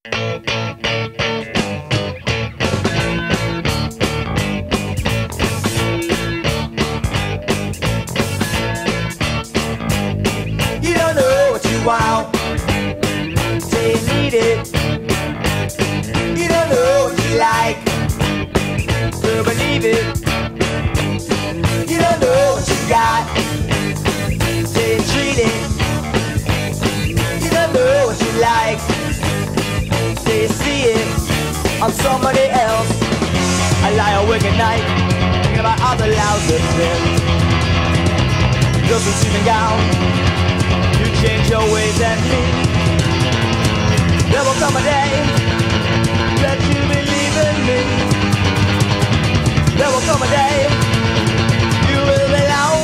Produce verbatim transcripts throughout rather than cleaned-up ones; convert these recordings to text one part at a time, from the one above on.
You don't know what you want till you need it. You don't know what you like to believe it. You don't know what you got till you treat it. You don't know what you like till you see it on somebody else. I lie awake at night thinking about all the lives that's been. Just as even down, you change your ways and me. There will come a day that you believe in me. There will come a day you will belong.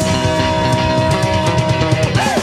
Hey!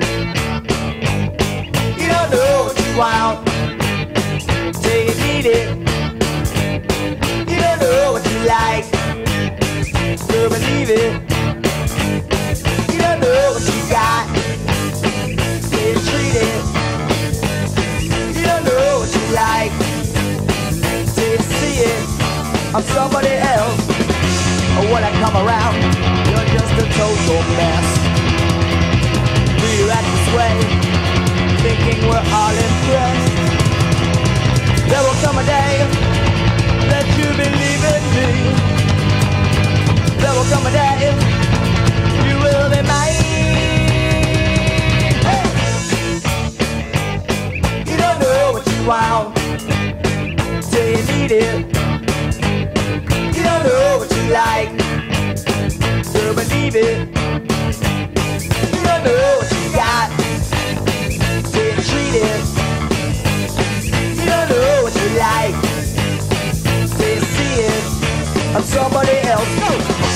You don't know what you want till you need it. You don't know what you like to believe it. You don't know what you got till you treat it. You don't know what you like till you see it on somebody else. Or when I come around, you're just a total mess. Do you act this way, thinking we're all impressed? There will come a day that you believe in me. There will come a day you will be mine. Hey! You don't know what you want till you need it. You don't know what you like to believe it. You don't know what you got till you treat it. You don't know what you like till you see it on somebody else. No.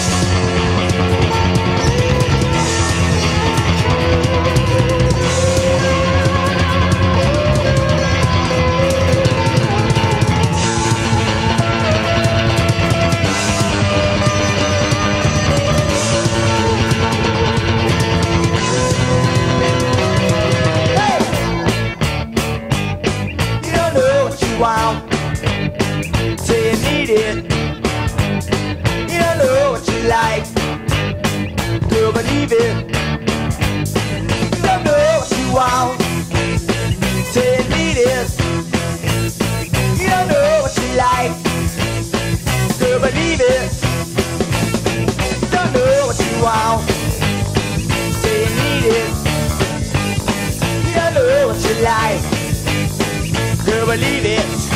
Wow, till you need it. You don't know what you like to believe it. You don't know what you want till you need it. You don't know what you like to believe it. You don't know what you want till you need it. You don't know what you like to believe it.